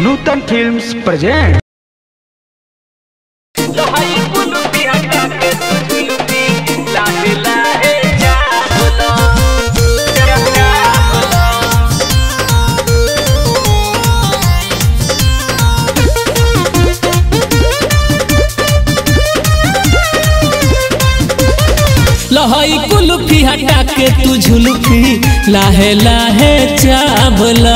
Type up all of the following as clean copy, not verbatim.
नूतन films present. लहई कुल्फी हटा के तू झुलफी लाहे लाहे चावला।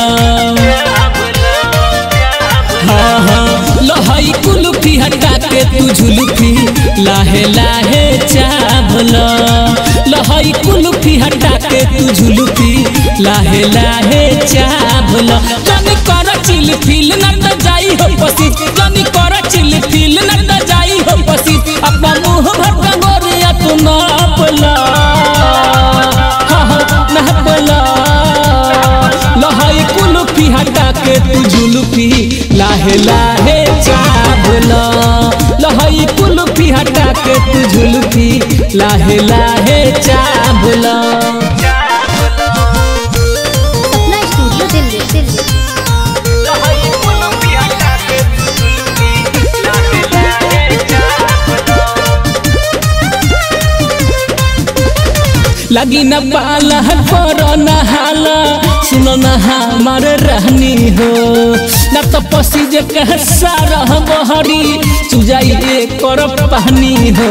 हाँ हाँ लहई कुल्फी हटा के तू झुलफी लाहे लाहे चावला। लहई कुल्फी हटा के तू झुलफी लाहे लाहे चावला। जानी कर चिल फील न त जाई हो पसी, जानी कर चिल फील न त जाई हो पसी। अपना मुंह भर गोरिया तू नापला, नापला। लहई कुल्फी हटा के तू झुलफी लाहे लाहे चावला। लहई कुल्फी हटा के तू झुलफी लाहे लाहे चावला। सपना स्टूडियो दिल्ली दिल्ली। लगी न पाला करो नहाला, सुनो न हमार रहनी हो। न तो पसीज कह सारा बहरी चुजाई कर पानी हो।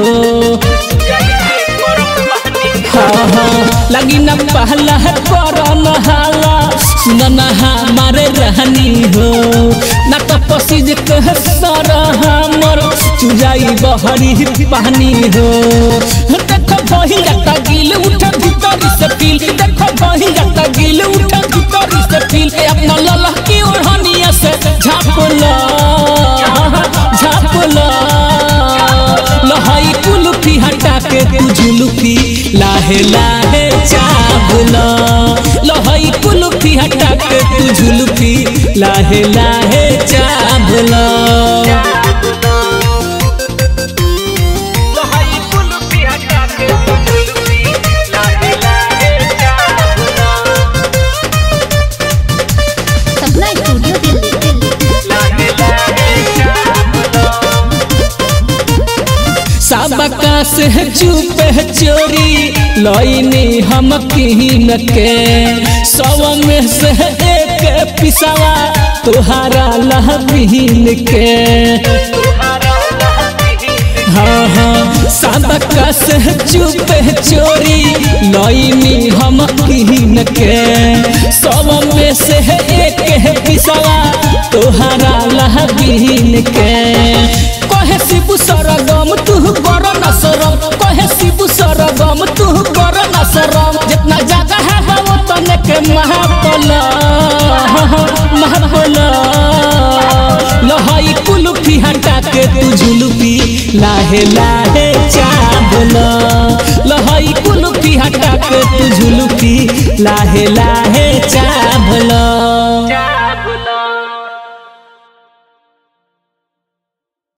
हाँ हाँ लगी न पाला करो नहाला, सुनो न हमार रहनी हो। न तो पसीज कह सारा हमर चुजाई बहरी पानी हो। देखो बही जाता गिल उठा भीतरी से फील, देखो बही जाता गिल उठा भीतरी से फील। अपना लला की ओढ़निया से झापला, झापला। लहई कुल्फी हटा के तू झुलफी लाहे लाहे चावला। लहई कुल्फी हटा के तू झुलफी लाहे लाहे चावला। सपना स्टूडियो दिल्ली दिल्ली। सबका से चुप चोरी लईनी हम किन के। सौ में से एक पिसवा तुहारा लहबीन के। हाँ हाँ सबका से चुप चोरी लईनी हम किन के। सौ में से एक पिसवा तुहारा लहबीन के। कहे शिबू सरगम तू कर न शरम, कहे शिबू सरगम तू कर न शरम। जितना ज्यादा है वो तने के महापला, महापला। लहई कुल्फी हटा के तू झुलफी लाहे लाहे चावला। लहई कुल्फी हटा के तू झुलफी लाहे लाहे चावला।